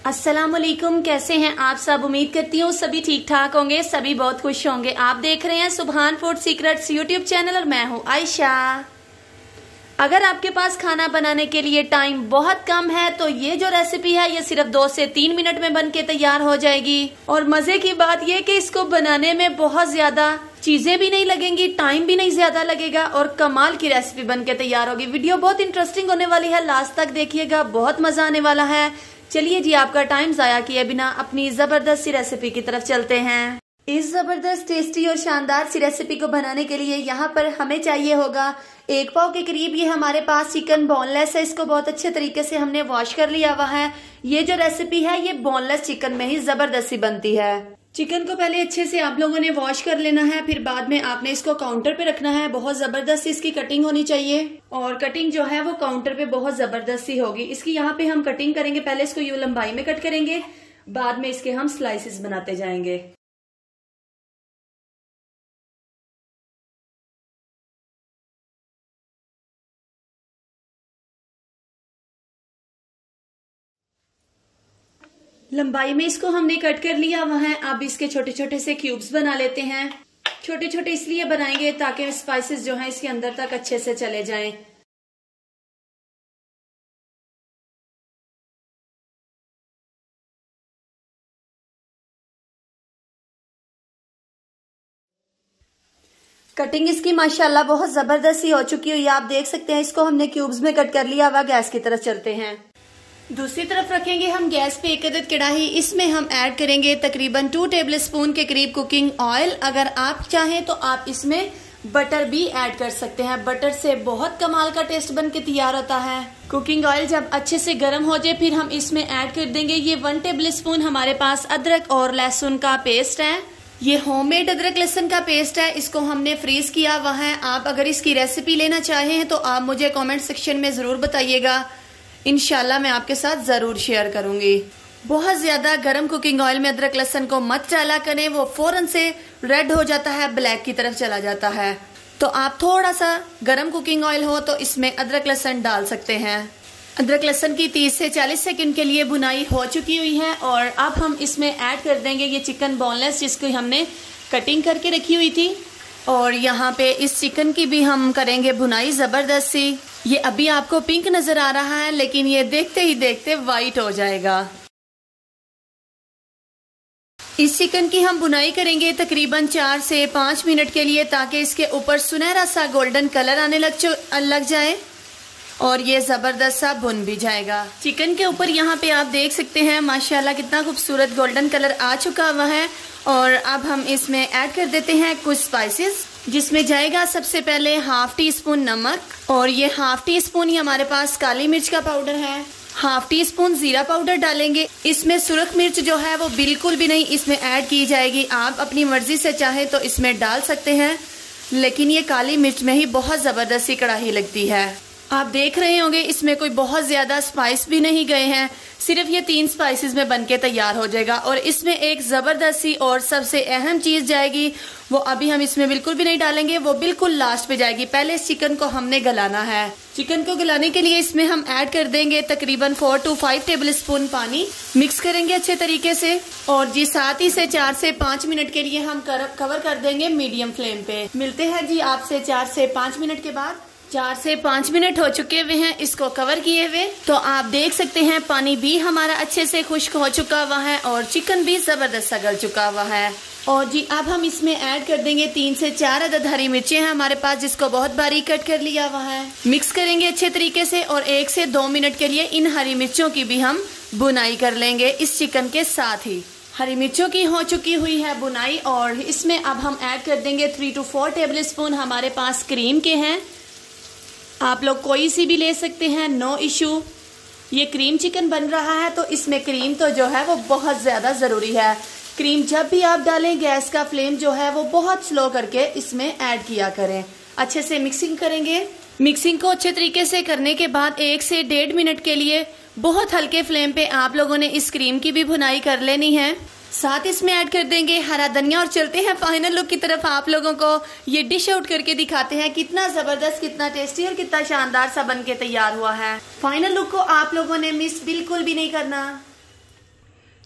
अस्सलामुअलैकुम, कैसे हैं आप सब। उम्मीद करती हूँ सभी ठीक ठाक होंगे, सभी बहुत खुश होंगे। आप देख रहे हैं सुभान फूड सीक्रेट्स यूट्यूब चैनल और मैं हूँ आयशा। अगर आपके पास खाना बनाने के लिए टाइम बहुत कम है तो ये जो रेसिपी है ये सिर्फ 2 से 3 मिनट में बन के तैयार हो जाएगी। और मजे की बात ये कि इसको बनाने में बहुत ज्यादा चीजें भी नहीं लगेंगी, टाइम भी नहीं ज्यादा लगेगा और कमाल की रेसिपी बन के तैयार होगी। वीडियो बहुत इंटरेस्टिंग होने वाली है, लास्ट तक देखिएगा, बहुत मजा आने वाला है। चलिए जी, आपका टाइम जाया किए बिना अपनी जबरदस्त सी रेसिपी की तरफ चलते हैं। इस जबरदस्त टेस्टी और शानदार सी रेसिपी को बनाने के लिए यहाँ पर हमें चाहिए होगा 1 पाव के करीब ये हमारे पास चिकन बोनलेस है। इसको बहुत अच्छे तरीके से हमने वॉश कर लिया हुआ है। ये जो रेसिपी है ये बोनलेस चिकन में ही जबरदस्त सी बनती है। चिकन को पहले अच्छे से आप लोगों ने वॉश कर लेना है, फिर बाद में आपने इसको काउंटर पे रखना है। बहुत जबरदस्त इसकी कटिंग होनी चाहिए और कटिंग जो है वो काउंटर पे बहुत जबरदस्त सी होगी। इसकी यहाँ पे हम कटिंग करेंगे, पहले इसको यूं लंबाई में कट करेंगे, बाद में इसके हम स्लाइसेस बनाते जाएंगे। लंबाई में इसको हमने कट कर लिया हुआ है। अब इसके छोटे छोटे से क्यूब्स बना लेते हैं। छोटे छोटे इसलिए बनाएंगे ताकि स्पाइसेस जो हैं इसके अंदर तक अच्छे से चले जाएं। कटिंग इसकी माशाल्लाह बहुत जबरदस्त सी हो चुकी हुई है, आप देख सकते हैं। इसको हमने क्यूब्स में कट कर लिया हुआ। गैस की तरफ चलते हैं। दूसरी तरफ रखेंगे हम गैस पे एक अदद कढ़ाई। इसमें हम ऐड करेंगे तकरीबन 2 टेबलस्पून के करीब कुकिंग ऑयल। अगर आप चाहें तो आप इसमें बटर भी ऐड कर सकते हैं। बटर से बहुत कमाल का टेस्ट बन के तैयार होता है। कुकिंग ऑयल जब अच्छे से गर्म हो जाए फिर हम इसमें ऐड कर देंगे ये 1 टेबलस्पून हमारे पास अदरक और लहसुन का पेस्ट है। ये होममेड अदरक लहसुन का पेस्ट है, इसको हमने फ्रीज किया हुआ है। आप अगर इसकी रेसिपी लेना चाहें तो आप मुझे कमेंट सेक्शन में जरूर बताइएगा, इंशाल्लाह मैं आपके साथ जरूर शेयर करूंगी। बहुत ज्यादा गर्म कुकिंग ऑयल में अदरक लहसुन को मत डाला करें, वो फौरन से रेड हो जाता है, ब्लैक की तरफ चला जाता है। तो आप थोड़ा सा गर्म कुकिंग ऑयल हो तो इसमें अदरक लहसुन डाल सकते हैं। अदरक लहसुन की 30 से 40 सेकंड के लिए बुनाई हो चुकी हुई है और अब हम इसमें ऐड कर देंगे ये चिकन बोनलेस जिसको हमने कटिंग करके रखी हुई थी। और यहाँ पे इस चिकन की भी हम करेंगे बुनाई जबरदस्त सी। ये अभी आपको पिंक नजर आ रहा है लेकिन ये देखते ही देखते वाइट हो जाएगा। इस चिकन की हम बुनाई करेंगे तकरीबन 4 से 5 मिनट के लिए ताकि इसके ऊपर सुनहरा सा गोल्डन कलर आने लग जाए और ये जबरदस्त सा बुन भी जाएगा। चिकन के ऊपर यहाँ पे आप देख सकते हैं माशाल्लाह कितना खूबसूरत गोल्डन कलर आ चुका हुआ है। और अब हम इसमें ऐड कर देते हैं कुछ स्पाइसेस, जिसमें जाएगा सबसे पहले 1/2 टीस्पून नमक और ये 1/2 टीस्पून ही हमारे पास काली मिर्च का पाउडर है। 1/2 टीस्पून जीरा पाउडर डालेंगे। इसमें सुरख मिर्च जो है वो बिल्कुल भी नहीं इसमें ऐड की जाएगी। आप अपनी मर्जी से चाहे तो इसमें डाल सकते हैं, लेकिन ये काली मिर्च में ही बहुत जबरदस्त सी कड़ाही लगती है। आप देख रहे होंगे इसमें कोई बहुत ज्यादा स्पाइस भी नहीं गए हैं, सिर्फ ये 3 स्पाइसेस में बनके तैयार हो जाएगा। और इसमें एक जबरदस्त सी और सबसे अहम चीज जाएगी, वो अभी हम इसमें बिल्कुल भी नहीं डालेंगे, वो बिल्कुल लास्ट पे जाएगी। पहले इस चिकन को हमने गलाना है। चिकन को गलाने के लिए इसमें हम ऐड कर देंगे तकरीबन 4 to 5 टेबलस्पून पानी। मिक्स करेंगे अच्छे तरीके से और जी साथ ही से 4 से 5 मिनट के लिए हम कवर कर देंगे मीडियम फ्लेम पे। मिलते हैं जी आपसे 4 से 5 मिनट के बाद। 4 से 5 मिनट हो चुके हुए हैं इसको कवर किए हुए। तो आप देख सकते हैं पानी भी हमारा अच्छे से खुश्क हो चुका हुआ है और चिकन भी जबरदस्त सा गल चुका हुआ है। और जी अब हम इसमें ऐड कर देंगे 3 से 4 अदद हरी मिर्चें हैं हमारे पास, जिसको बहुत बारीक कट कर लिया हुआ है। मिक्स करेंगे अच्छे तरीके से और 1 से 2 मिनट के लिए इन हरी मिर्चों की भी हम बुनाई कर लेंगे इस चिकन के साथ ही। हरी मिर्चों की हो चुकी हुई है बुनाई और इसमें अब हम ऐड कर देंगे 3 to 4 टेबलस्पून हमारे पास क्रीम के हैं। आप लोग कोई सी भी ले सकते हैं, नो इशू। ये क्रीम चिकन बन रहा है तो इसमें क्रीम तो जो है वो बहुत ज्यादा जरूरी है। क्रीम जब भी आप डालें गैस का फ्लेम जो है वो बहुत स्लो करके इसमें ऐड किया करें। अच्छे से मिक्सिंग करेंगे। मिक्सिंग को अच्छे तरीके से करने के बाद 1 से 1.5 मिनट के लिए बहुत हल्के फ्लेम पे आप लोगों ने इस क्रीम की भी भुनाई कर लेनी है। साथ इसमें ऐड कर देंगे हरा धनिया और चलते हैं फाइनल लुक की तरफ। आप लोगों को ये डिश आउट करके दिखाते हैं कितना जबरदस्त, कितना टेस्टी और कितना शानदार सा बन के तैयार हुआ है। फाइनल लुक को आप लोगों ने मिस बिल्कुल भी नहीं करना।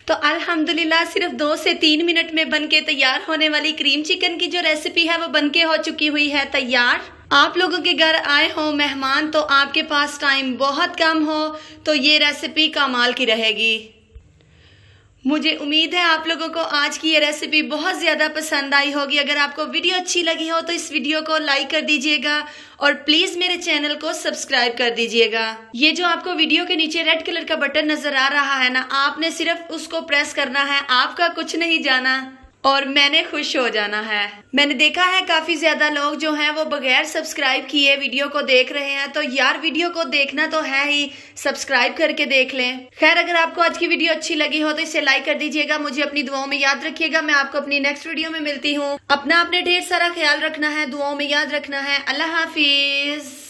तो अल्हम्दुलिल्लाह सिर्फ 2 से 3 मिनट में बनके तैयार होने वाली क्रीम चिकन की जो रेसिपी है वो बनके हो चुकी हुई है तैयार। आप लोगों के घर आए हो मेहमान तो आपके पास टाइम बहुत कम हो तो ये रेसिपी कमाल की रहेगी। मुझे उम्मीद है आप लोगों को आज की ये रेसिपी बहुत ज़्यादा पसंद आई होगी। अगर आपको वीडियो अच्छी लगी हो तो इस वीडियो को लाइक कर दीजिएगा और प्लीज़ मेरे चैनल को सब्सक्राइब कर दीजिएगा। ये जो आपको वीडियो के नीचे रेड कलर का बटन नज़र आ रहा है ना, आपने सिर्फ उसको प्रेस करना है, आपका कुछ नहीं जाना और मैंने खुश हो जाना है। मैंने देखा है काफी ज्यादा लोग जो हैं वो बगैर सब्सक्राइब किए वीडियो को देख रहे हैं, तो यार वीडियो को देखना तो है ही, सब्सक्राइब करके देख लें। खैर अगर आपको आज की वीडियो अच्छी लगी हो तो इसे लाइक कर दीजिएगा, मुझे अपनी दुआओं में याद रखिएगा। मैं आपको अपनी नेक्स्ट वीडियो में मिलती हूँ। अपना आपने ढेर सारा ख्याल रखना है, दुआओं में याद रखना है। अल्लाह हाफिज।